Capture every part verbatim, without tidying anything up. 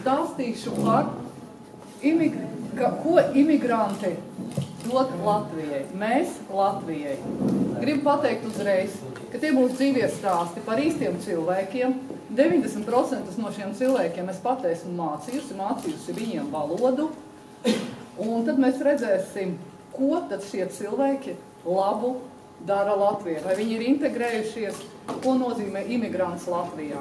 stāstīšu par, imig ka, ko imigranti dod Latvijai. Mēs Latvijai. Gribu pateikt uzreiz, ka tie būs dzīvie stāsti par īstiem cilvēkiem. deviņdesmit procenti no šiem cilvēkiem es pat esmu mācījusi, mācījusi viņiem valodu. Un tad mēs redzēsim, ko tad šie cilvēki labu dara Latvijai. Vai viņi ir integrējušies, ko nozīmē imigrants Latvijā.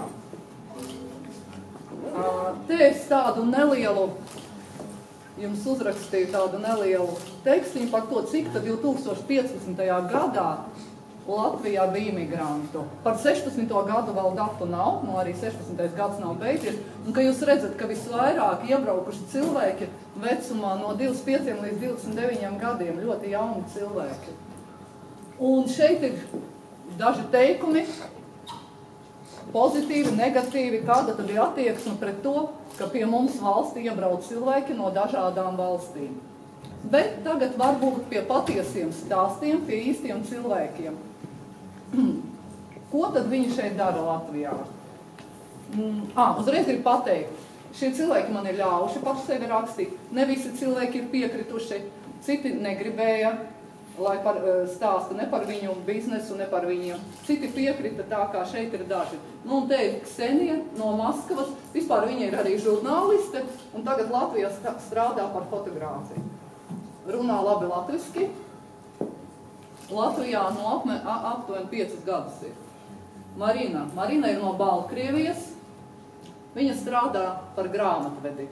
Te es tādu nelielu, jums uzrakstīju tādu nelielu tekstiņu par to, cik tad divi tūkstoši piecpadsmitajā gadā Latvijā bija imigrantu. Par sešpadsmito gadu vēl datu nav, nu arī sešpadsmitais gads nav beidzies, un ka jūs redzat, ka visvairāk iebraukuši cilvēki vecumā no divdesmit pieciem līdz divdesmit deviņiem gadiem, ļoti jauni cilvēki. Un šeit ir daži teikumi, pozitīvi, negatīvi, kāda tad ir attieksme pret to, ka pie mums valstī iebrauc cilvēki no dažādām valstīm. Bet tagad varbūt pie patiesiem stāstiem, pie īstiem cilvēkiem. Ko tad viņi šeit dara Latvijā? À, uzreiz ir pateikt, šie cilvēki man ir ļauši paši sevi rakstīt. Ne visi cilvēki ir piekrituši, citi negribēja, lai par, stāsta ne par viņu biznesu, ne par viņiem. Citi piekrita tā, kā šeit ir daži. Nu, un te ir Ksenija no Maskavas, vispār viņa ir arī žurnāliste, un tagad Latvijā strādā par fotogrāfiju. Runā labi latviski. Latvijā no apme, aptuveni piecus gadus ir. Marina. Marina ir no Baltkrievijas. Viņa strādā par grāmatvedi.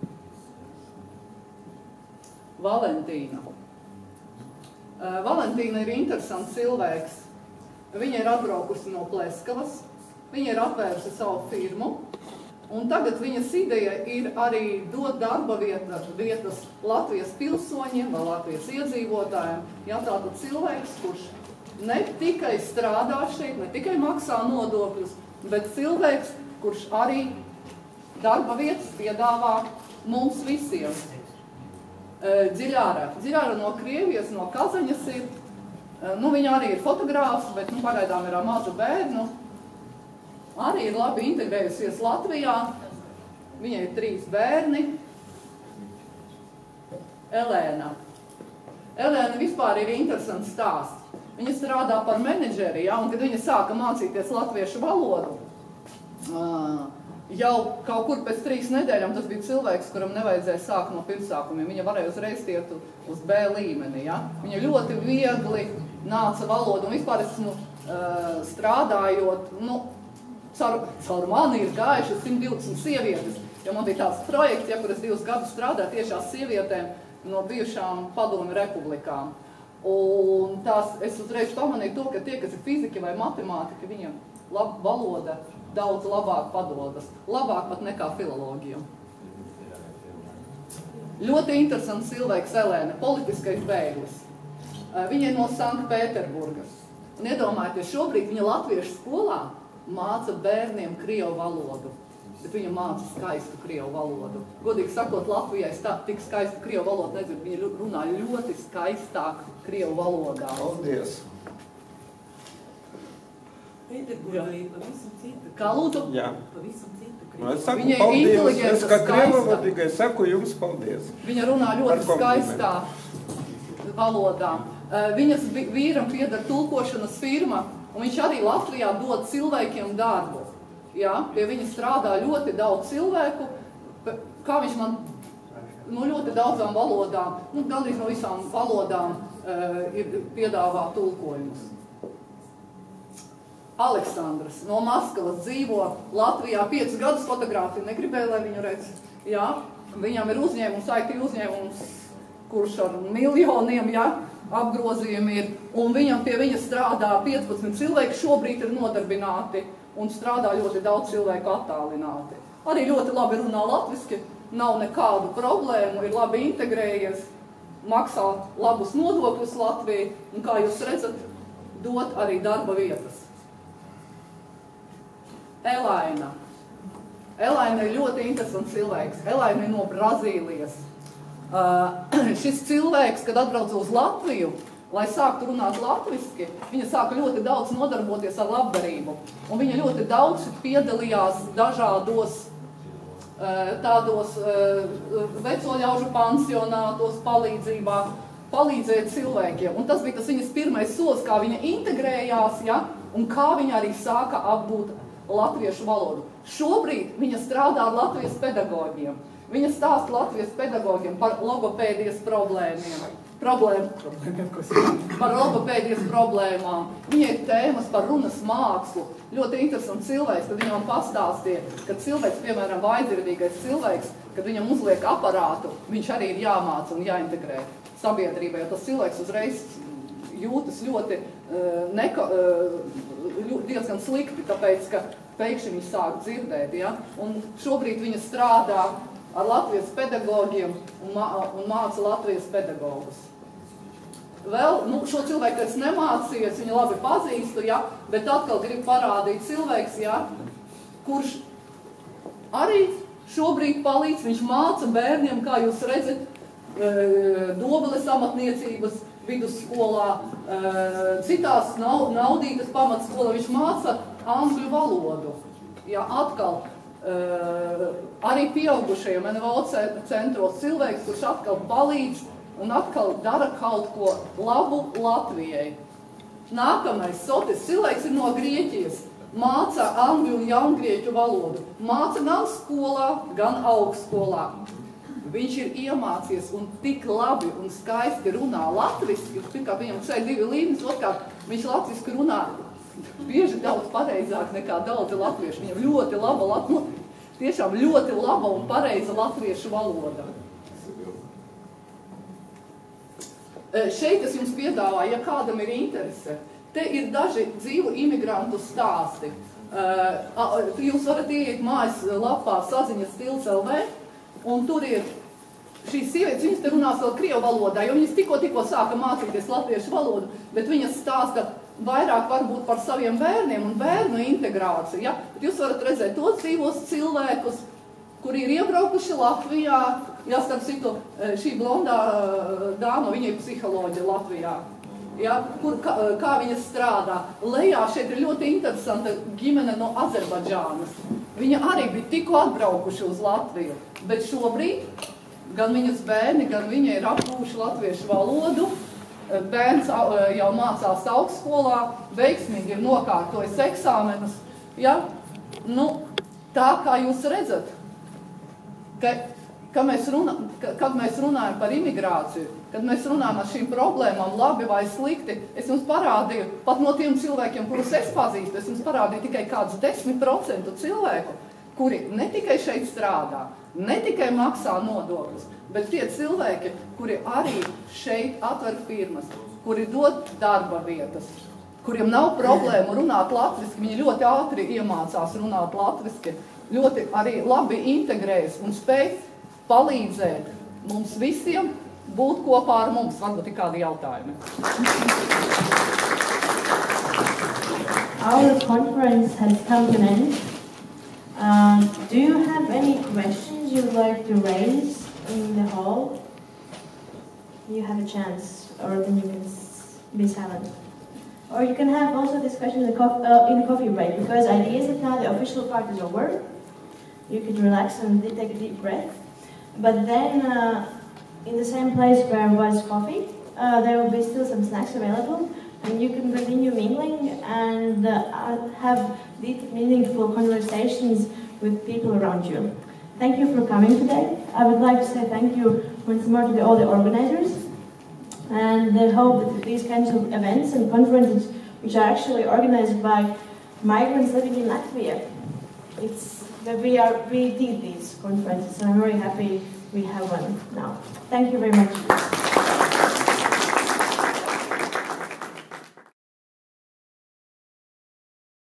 Valentīna. Valentīna ir interesants cilvēks. Viņa ir atbraukusi no Pleskavas. Viņa ir atvērusi savu firmu. Un tagad viņas ideja ir arī dot darba vieta, vietas Latvijas pilsoņiem vai Latvijas iedzīvotājiem. Jā, tātad cilvēks, kurš ne tikai strādā šeit, ne tikai maksā nodokļus, bet cilvēks, kurš arī darba vietas piedāvā mums visiem. Dziļāra. Dziļāra no Krievijas, no Kazaņas ir. Nu, viņa arī ir fotogrāfs, bet nu, pagaidām ir mazu bērnu. Arī ir labi integrējusies Latvijā. Viņai ir trīs bērni. Elēna. Elēna vispār ir interesants stāsts. Viņa strādā par menedžeri, ja, un kad viņa sāka mācīties latviešu valodu, jau kaut kur pēc trīs nedēļām tas bija cilvēks, kuram nevajadzēja sākt no pirmsākumiem. Viņa varēja uzreiz tiet uz B līmeni. Ja. Viņa ļoti viegli nāca valodu, un vispār esmu strādājot, nu, Caur, caur mani ir gājušas simt divdesmit sievietes, jo man bija tāds projekts, ja, kur es divus gadus strādāju tiešās sievietēm no bijušām padomju republikām. Un tās, es uzreiz pamanīju to, ka tie, kas ir fiziki vai matemātika, viņiem lab, valoda daudz labāk padodas. Labāk pat nekā filologija. Ļoti interesants cilvēks Elēna, politiskais bēglis. Viņa ir no Sanktpēterburgas. Un iedomājieties, šobrīd viņa latviešu skolā māca bērniem krievu valodu, bet viņa māca skaistu krievu valodu. Godīgi sakot, Latvijai tā, tik skaistu krievu valodu nezinu, viņa runā ļoti skaistāk krievu valodā. Paldies! Pēterburgā ir pavisam cita. Kā lūdzu? Jā. Pavisam cita Nu, es saku viņa paldies, ir inteliģenta, es kā krievu skaista. tikai saku jums paldies. Viņa runā ļoti skaistā valodā. Viņas vīram pieder tulkošanas firma, un viņš arī Latvijā dod cilvēkiem darbu. Jā, pie viņa strādā ļoti daudz cilvēku, kā viņš man, nu, ļoti daudzām valodām, nu, gandrīz no visām valodām uh, ir piedāvā tulkojumus. Aleksandrs no Maskavas dzīvo Latvijā piecus gadus, fotogrāfiju negribēja, lai viņu redz. Jā, viņam ir uzņēmums, I T uzņēmums, kurš ar miljoniem, jā, apgrozījumi ir, un viņam pie viņa strādā piecpadsmit cilvēki, šobrīd ir nodarbināti, un strādā ļoti daudz cilvēku attālināti. Arī ļoti labi runā latviski, nav nekādu problēmu, ir labi integrējies, maksā labus nodokļus Latvijai, un kā jūs redzat, dot arī darba vietas. Elaina. Elaina ir ļoti interesants cilvēks. Elaina ir no Brazīlijas. Uh, šis cilvēks, kad atbrauca uz Latviju, lai sāktu runāt latviski, viņa sāka ļoti daudz nodarboties ar labdarību. Un viņa ļoti daudz piedalījās dažādos tādos veco ļaužu pansionātos palīdzībā, palīdzēt cilvēkiem. Un tas bija tas viņas pirmais solis, kā viņa integrējās, ja, un kā viņa arī sāka apgūt latviešu valodu. Šobrīd viņa strādā ar Latvijas pedagogiem. Viņa stāsta Latvijas pedagogiem par logopēdijas problēmiem, problēm, par logopēdijas problēmām. Viņai ir tēmas par runas mākslu. Ļoti interesants cilvēks, kad viņam pastāstīja, ka cilvēks, piemēram, vājdzirdīgais cilvēks, kad viņam uzliek aparātu, viņš arī ir jāmāca un jāintegrē sabiedrībā, jo tas cilvēks uzreiz jūtas ļoti uh, neko, uh, diezgan slikti, tāpēc, ka pēkšņi viņš sāk dzirdēt, ja? Un šobrīd viņa strādā ar Latvijas pedagogiem un, mā, un māca Latvijas pedagogus. Vēl, nu, šo cilvēku es nemācījies, viņu labi pazīstu, ja, bet atkal gribu parādīt cilvēks, ja, kurš arī šobrīd palīdz, viņš māca bērniem, kā jūs redzat, Dobeles amatniecības vidusskolā, citās Naudītas pamatskolā, viņš māca angļu valodu. Ja, atkal, arī pieaugušajiem N V O centros cilvēks, kurš atkal palīdz un atkal dara kaut ko labu Latvijai. Nākamais Sotis cilvēks ir no Grieķijas, māca angļu un jaungrieķu valodu. Māca gan skolā, gan augstskolā. Viņš ir iemācies un tik labi un skaisti runā latviski. Pirmkārt, viņam C divi līmenis, otrkārt, viņš latviski runā bieži daudz pareizāk nekā daudzi latvieši. Viņam ļoti laba, lat... nu, tiešām ļoti laba un pareiza latviešu valoda. Šeit es jums piedāvāju, ja kādam ir interese, te ir daži dzīvu imigrantu stāsti. Jūs varat ieiet mājas lapā saziņas stils L V, un tur ir šīs sievietes, viņas te runās vēl krievu valodā, jo viņas tikko, tikko sāka mācīties latviešu valodu, bet viņas stāsta vairāk varbūt par saviem bērniem un bērnu integrāciju. Ja? Bet jūs varat redzēt tos dzīvos cilvēkus, kuri ir iebraukuši Latvijā. Ja, starp citu, šī blondā dāma, viņa ir psiholoģija Latvijā. Ja? Kur, kā, kā viņa strādā. Lejā šeit ir ļoti interesanta ģimene no Azerbaidžānas. Viņa arī bija tikko atbraukuši uz Latviju, bet šobrīd gan viņas bērni, gan viņa ir apgūši latviešu valodu. Bērns jau mācās augstskolā, veiksmīgi ir nokārtojis eksāmenus. Ja? Nu, tā kā jūs redzat, ka, ka mēs runā, ka, kad mēs runājam par imigrāciju, kad mēs runājam ar šīm problēmām labi vai slikti, es jums parādīju, pat no tiem cilvēkiem, kurus es pazīstu, es jums parādīju tikai kādus desmit procentu cilvēku, kuri ne tikai šeit strādā, ne tikai maksā nodokļus, bet tie cilvēki, kuri arī šeit atver firmas, kuri dod darba vietas, kuriem nav problēmu runāt latviski, viņi ļoti ātri iemācās runāt latviski, ļoti arī labi integrējas un spēj palīdzēt mums visiem būt kopā ar mums. Varbūt ir kādi jautājumi. Our conference has come to an end. Uh, do you have any questions you'd like to raise in the hall? You have a chance, or then you can be silent. Or you can have also this question in the, co uh, in the coffee break, because ideas that now the official part is over. You could relax and take a deep breath. But then, uh, in the same place where was coffee, uh, there will be still some snacks available, and you can continue mingling and uh, have deep, meaningful conversations with people around you. Thank you for coming today. I would like to say thank you once more to the, all the organizers, and I hope that these kinds of events and conferences, which are actually organized by migrants living in Latvia, it's that we are we did these conferences, and I'm very happy we have one now. Thank you very much.